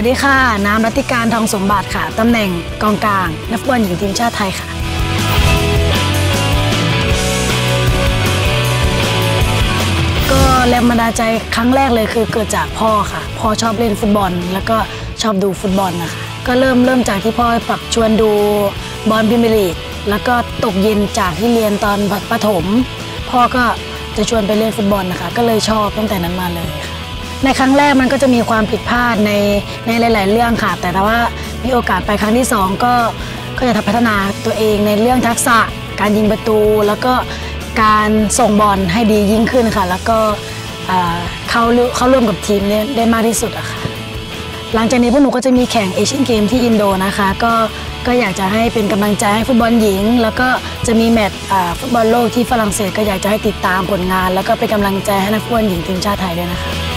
วัสดีค่ะน้ำรัติการทองสมบัติค่ะตำแหน่งกองกลางนักฟุตบอลหญิงทีมชาติไทยค่ะก็แรงบันดาลใจครั้งแรกเลยคือเกิดจากพ่อค่ะพ่อชอบเล่นฟุตบอลแล้วก็ชอบดูฟุตบอลนะคะก็เริ่มจากที่พ่อปรับชวนดูบอลพรีเมียร์ลีกแล้วก็ตกเย็นจากที่เรียนตอนประถมพ่อก็จะชวนไปเล่นฟุตบอลนะคะก็เลยชอบตั้งแต่นั้นมาเลยค่ะในครั้งแรกมันก็จะมีความผิดพลาดในหลายๆเรื่องค่ะแต่ว่ามีโอกาสไปครั้งที่2ก็จะพัฒนาตัวเองในเรื่องทักษะการยิงประตูแล้วก็การส่งบอลให้ดียิ่งขึ้นค่ะแล้วก็เข้าร่วมกับทีมนี้ได้มากที่สุดอะค่ะหลังจากนี้พวกหนูก็จะมีแข่งเอเชียนเกมที่อินโดนะคะก็อยากจะให้เป็นกำลังใจให้ฟุตบอลหญิงแล้วก็จะมีแมตช์ฟุตบอลโลกที่ฝรั่งเศสก็อยากจะให้ติดตามผลงานแล้วก็เป็นกำลังใจให้นักฟุตบอลหญิงทีมชาติไทยด้วยนะคะ